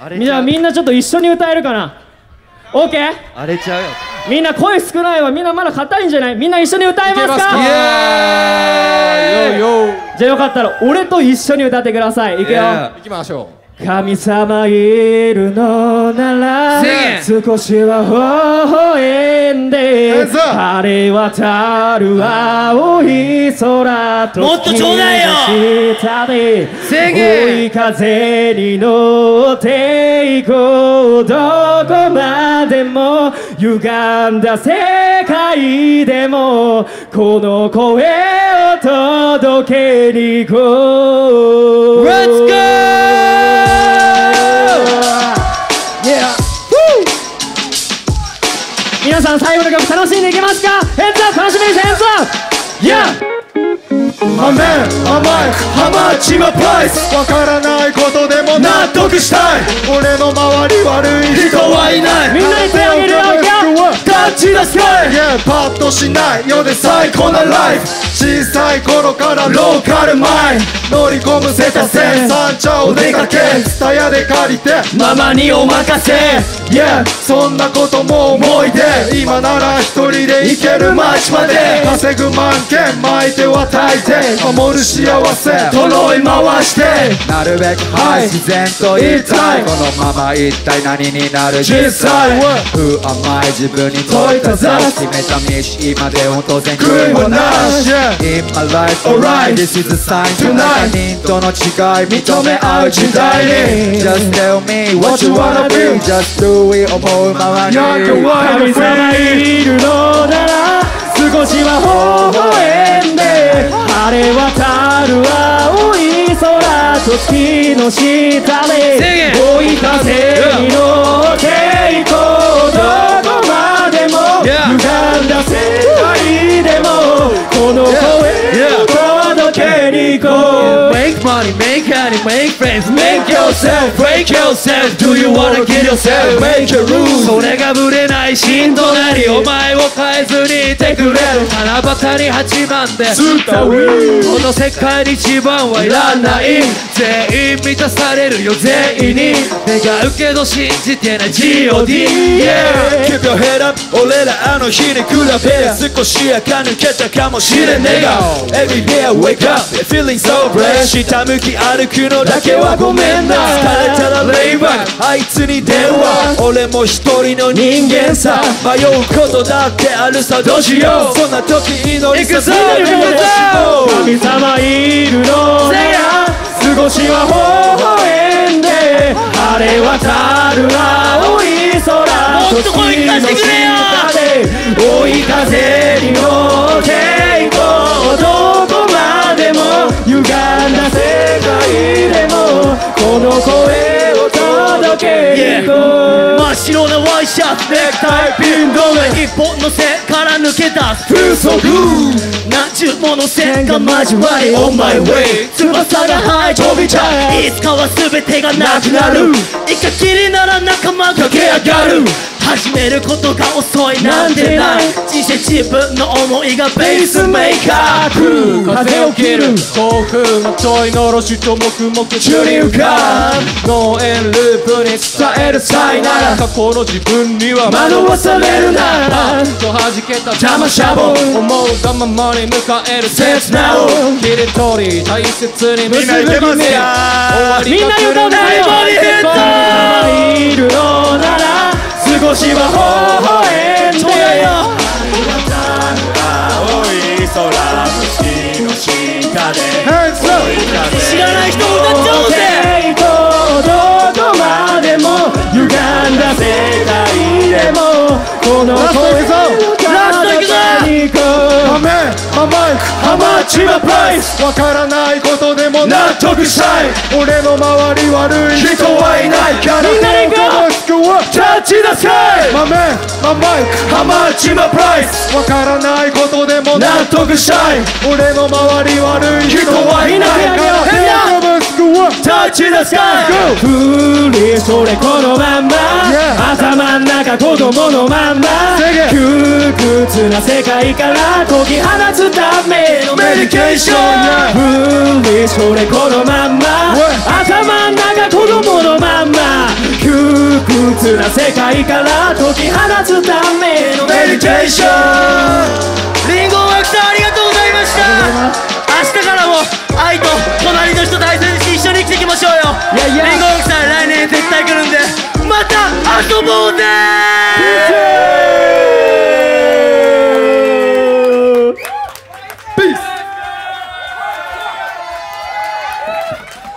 みんなちょっと一緒に歌えるかな。 OK？ 荒れちゃうよ。 みんな声少ないわ。みんなまだ硬いんじゃない？みんな一緒に歌えますか？ イエーイ。 じゃあよかったら俺と一緒に歌ってください。いくよ。 行きましょう。 神様いるのなら少しは微笑んで晴れ渡る青い空ともっとちょうだいよ。 下で追い風に乗っていこう。どこまでも歪んだ世界でもこの声を届けに行こう。 Let's go! Yeah. 皆さん最後の曲楽しんでいけますか？ヘッズアップ。楽しみにしてヘッズアップ。 Yeah. My man, my mic, how much my price? わからないことでも納得したい。俺の周り悪い人はいない。 みんなに手を挙げるよ。 タッチthe sky。 Yeah、パッとしない世で最高なライフ。小さい頃からローカルマイン乗り込むセタセン三茶お出かけスタヤで借りてママにお任せ。Yeah、そんなことも思い出。今なら一人で行ける街まで稼ぐ万件巻いては炊いて守る幸せとろい回してなるべくはい自然と言いたい。このまま一体何になる実際。Who am I 自分に問いたざす決めた道今でも当然悔いはなし。In my life alright this is a sign tonight 他人との違い認め合う時代に Just tell me what you wanna be Just do it 思うままに神様いるのなら少しは微笑んで晴れ渡る青い空と月の下で追い風に乗っていこう。どこまでも歪んだ世界でもこの声を届けに行こう。 Make money, make honey, make friends, make yourself, break yourself. Do you wanna kill yourself? Make your rules. それがぶれない芯となりお前を変えずにいてくれる。七夕に8万でこの世界に一番はいらない全員満たされるよ全員に願うけど信じてない G.O.D. Yeah Keep your head up 俺らあの日に比べ少し垢抜けたかもしれねえが Every day I wake up feeling so fresh 下向き歩くのだけはごめんな。疲れたらレイバックあいつに電話俺も一人の人間さ迷うことだってあるさどうしようそんな時祈りさせる神様いるのなら少しは微笑んで晴れ渡る青い空と月の下で追い風に乗っていこう。どこまでも歪んだ世界でもこの声を届けに行こう。 真っ白なワイシャツネクタイピン止め一本の線から抜け出す Feel so good 何十もの線が交わり On my way 翼が生え飛びちゃういつかは全てがなくなる一回きりなら仲間駆け上がる始めることが遅いなんてない人生自分の思いがベースメーカー風を切る興奮の問いのろしと黙々宙に浮かぶノーエンループに伝える際なら過去の自分には惑わされるならパッと弾けた邪魔しゃぼ思うがままに迎える切なを切り取り大切に結ぶ夢やみんな歌うね。いるのなら少しは微笑んで青い空の月の下で知らない人歌っちゃおうぜどこまでも歪んだ世界でもこの声を届けに行こう。 マメンママイクハマッチマプライスわからないことでも納得したい。俺の周り悪い人はいないからみんなで行こう。 タッチthe sky マメンママイクハマッチマプライスわからないことでも納得したい。俺の周り悪い人はいないからタッチthe sky 振りそれこのまんま頭ん中子供のまんま窮屈な世界から解き放つためのメディケーション振りそれこのまんま頭ん中子供のまんま鬱な世界から解き放つためのメディテーション。 リンゴワークさんありがとうございました。明日からも愛と隣の人大切にして一緒に生きていきましょうよ。リンゴワークさん来年絶対来るんでまた遊ぼうぜー。 ピース。